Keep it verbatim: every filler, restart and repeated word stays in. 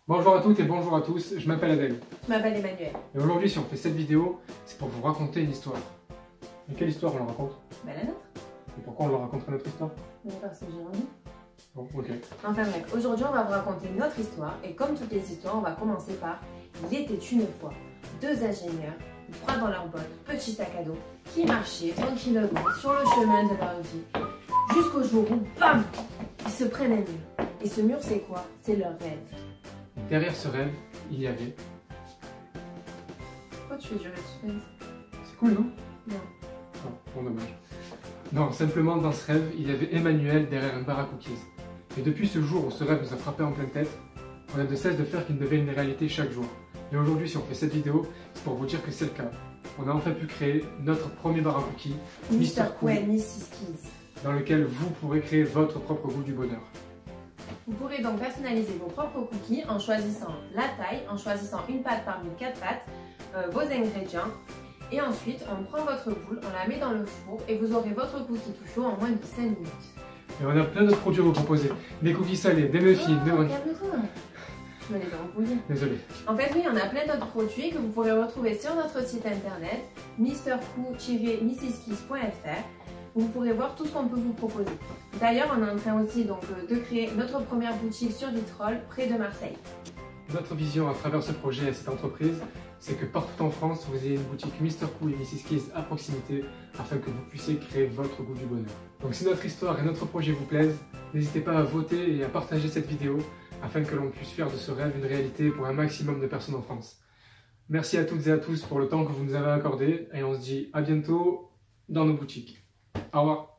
Bonjour à toutes et bonjour à tous, je m'appelle Adèle. Je m'appelle Emmanuel. Et aujourd'hui, si on fait cette vidéo, c'est pour vous raconter une histoire. Mais quelle histoire on la raconte? Bah la nôtre. Et pourquoi on la raconte notre histoire? Mais parce que j'ai envie. Bon, ok. Enfin bref, aujourd'hui on va vous raconter notre histoire et comme toutes les histoires, on va commencer par il était une fois deux ingénieurs, trois dans leur botte, petit sac à dos, qui marchaient tranquillement sur le chemin de leur vie jusqu'au jour où, bam, ils se prennent un mur. Et ce mur, c'est quoi? C'est leur rêve. Derrière ce rêve, il y avait... Pourquoi tu fais durer le suspense? C'est cool, non? Non. Non, bon dommage. Non, simplement dans ce rêve, il y avait Emmanuel derrière un bar à cookies. Et depuis ce jour où ce rêve nous a frappé en pleine tête, on a de cesse de faire qu'il devienne une réalité chaque jour. Et aujourd'hui, si on fait cette vidéo, c'est pour vous dire que c'est le cas. On a enfin pu créer notre premier bar à cookies, Mister Cool and missus Keys, dans lequel vous pourrez créer votre propre goût du bonheur. Vous pourrez donc personnaliser vos propres cookies en choisissant la taille, en choisissant une pâte parmi quatre pâtes, euh, vos ingrédients. Et ensuite, on prend votre boule, on la met dans le four et vous aurez votre cookie tout chaud en moins de cinq minutes. Et on a plein d'autres produits à vous proposer. Des cookies salés, des muffins, oh, des... calme-toi. Je me les ai embrouillés. Désolé. En fait, oui, on a plein d'autres produits que vous pourrez retrouver sur notre site internet mister cool tiret missus keys point f r. Vous pourrez voir tout ce qu'on peut vous proposer. D'ailleurs, on est en train aussi donc, de créer notre première boutique sur Vitrolles, près de Marseille. Notre vision à travers ce projet et cette entreprise, c'est que partout en France, vous ayez une boutique Mister Cool et missus Keys à proximité afin que vous puissiez créer votre goût du bonheur. Donc si notre histoire et notre projet vous plaisent, n'hésitez pas à voter et à partager cette vidéo afin que l'on puisse faire de ce rêve une réalité pour un maximum de personnes en France. Merci à toutes et à tous pour le temps que vous nous avez accordé et on se dit à bientôt dans nos boutiques. Au revoir.